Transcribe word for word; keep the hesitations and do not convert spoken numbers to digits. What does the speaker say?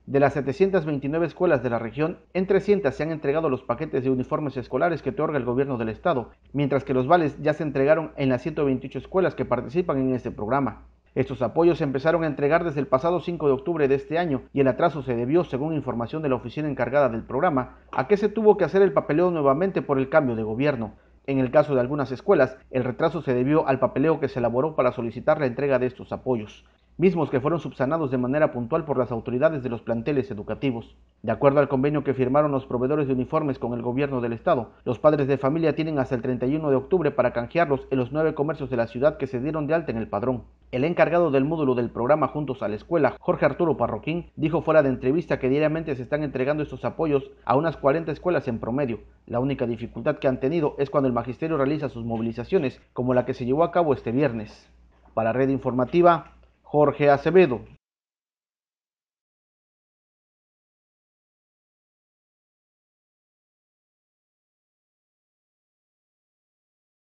De las setecientas veintinueve escuelas de la región, en trescientas se han entregado los paquetes de uniformes escolares que otorga el gobierno del estado, mientras que los vales ya se entregaron en las ciento veintiocho escuelas que participan en este programa. Estos apoyos se empezaron a entregar desde el pasado cinco de octubre de este año y el atraso se debió, según información de la oficina encargada del programa, a que se tuvo que hacer el papeleo nuevamente por el cambio de gobierno. En el caso de algunas escuelas, el retraso se debió al papeleo que se elaboró para solicitar la entrega de estos apoyos, mismos que fueron subsanados de manera puntual por las autoridades de los planteles educativos. De acuerdo al convenio que firmaron los proveedores de uniformes con el gobierno del estado, los padres de familia tienen hasta el treinta y uno de octubre para canjearlos en los nueve comercios de la ciudad que se dieron de alta en el padrón. El encargado del módulo del programa Juntos a la Escuela, Jorge Arturo Parroquín, dijo fuera de entrevista que diariamente se están entregando estos apoyos a unas cuarenta escuelas en promedio. La única dificultad que han tenido es cuando el magisterio realiza sus movilizaciones, como la que se llevó a cabo este viernes. Para Red Informativa, Jorge Acevedo.